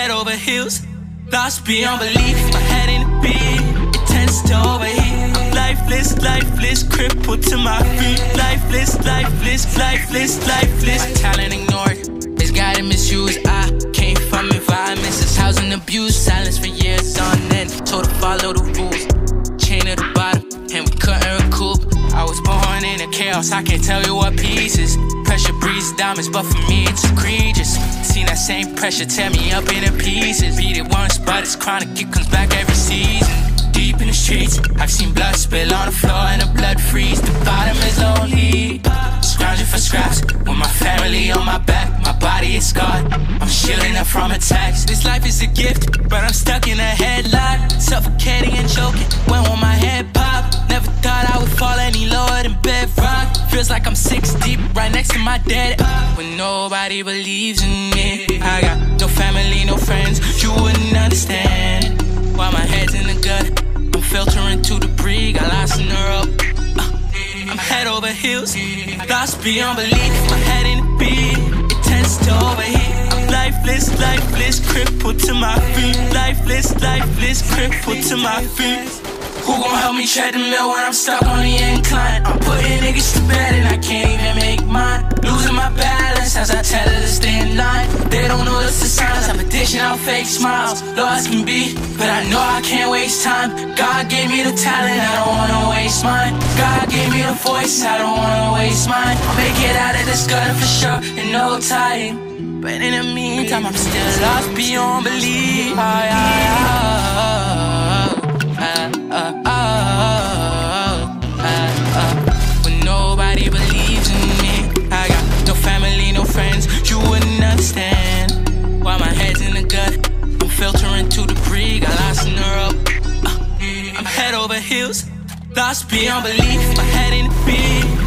head over heels, lost beyond belief. My head in the beat, it tends to overheat. I'm lifeless, lifeless, crippled to my feet. Lifeless, lifeless, lifeless, lifeless. My talent ignored, misguided, misused. I came from environments that's housing abuse. Silence for years on end, told to follow the rules. Chain at the bottom, and we couldn't recoup. I was born in a chaos, I can't tell you what pieces. Pressure breeds diamonds, but for me it's egregious. Seen that same pressure tear me up into pieces. Beat it once, but it's chronic, it comes back every season. Deep in the streets, I've seen blood spill on the floor and the blood freeze. The bottom is lonely, scrounging for scraps with my family on my back. My body is scarred, I'm shielding up from attacks. This life is a gift, but I'm stuck in a headlock, suffocating and choking when will my head pop. Never thought I would fall any lower than bedrock. Feels like I'm 6 deep, right next to my dead. When nobody believes in me, I got no family, no friends. You wouldn't understand why my head's in the gut. I'm filtering to the brig, I lost in the rope. I'm head over heels, lost beyond belief. My head in the beat, it tends to overheat. I'm lifeless, lifeless, crippled to my feet. Lifeless, lifeless, crippled to my feet. Who gon' help me tread the mill when I'm stuck on the incline? I'm putting niggas to bed and I can't even make mine. Losing my balance as I tell her to stay in line. They don't notice the signs, I'm dishing out fake smiles. Low as can be, but I know I can't waste time. God gave me the talent, I don't wanna waste mine. God gave me the voice, I don't wanna waste mine. I'll make it out of this gutter for sure in no time. But in the meantime, I'm still lost beyond belief. When nobody believes in me, I got no family, no friends. You wouldn't understand why my head's in the gut. I'm filtering to the brig, I lost in the rope. I'm head over heels, lost beyond belief. My head in the beat,